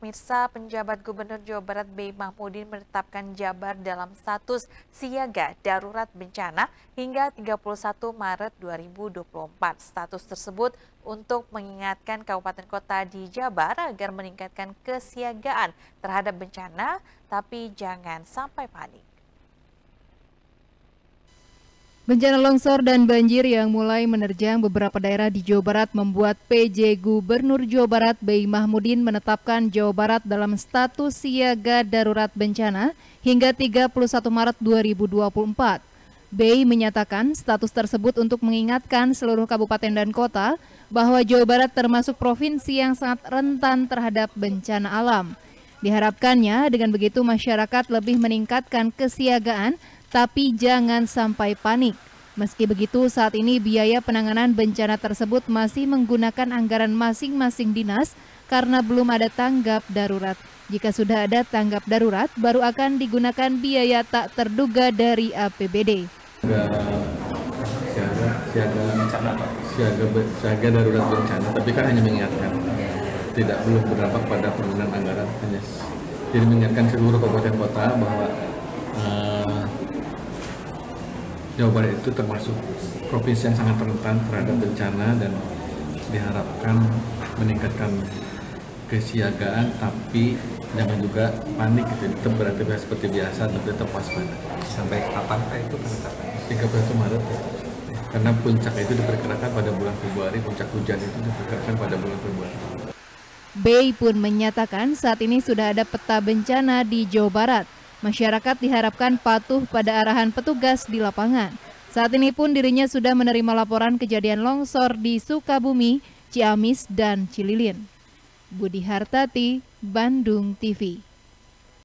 Mirsa, penjabat Gubernur Jawa Barat B. Mahmudin menetapkan Jabar dalam status siaga darurat bencana hingga 31 Maret 2024. Status tersebut untuk mengingatkan kabupaten kota di Jabar agar meningkatkan kesiagaan terhadap bencana, tapi jangan sampai panik. Bencana longsor dan banjir yang mulai menerjang beberapa daerah di Jawa Barat membuat PJ Gubernur Jawa Barat B. Mahmudin menetapkan Jawa Barat dalam status siaga darurat bencana hingga 31 Maret 2024. B. menyatakan status tersebut untuk mengingatkan seluruh kabupaten dan kota bahwa Jawa Barat termasuk provinsi yang sangat rentan terhadap bencana alam. Diharapkannya dengan begitu masyarakat lebih meningkatkan kesiagaan tapi jangan sampai panik. Meski begitu, saat ini biaya penanganan bencana tersebut masih menggunakan anggaran masing-masing dinas karena belum ada tanggap darurat. Jika sudah ada tanggap darurat, baru akan digunakan biaya tak terduga dari APBD. Siaga darurat bencana, tapi kan hanya mengingatkan, belum berdampak pada penggunaan anggaran, hanya jadi mengingatkan seluruh kabupaten kota bahwa Jawa Barat itu termasuk provinsi yang sangat rentan terhadap bencana dan diharapkan meningkatkan kesiagaan, tapi jangan juga panik, tetap beraktivitas seperti biasa, tapi tetap waspada. Sampai kapan Pak itu penetapannya? 31 Maret ya. Karena puncak itu diperkirakan pada bulan Februari, puncak hujan itu diperkirakan pada bulan Februari. Bay pun menyatakan saat ini sudah ada peta bencana di Jawa Barat. Masyarakat diharapkan patuh pada arahan petugas di lapangan. Saat ini pun dirinya sudah menerima laporan kejadian longsor di Sukabumi, Ciamis, dan Cililin. Budi Hartati, Bandung TV.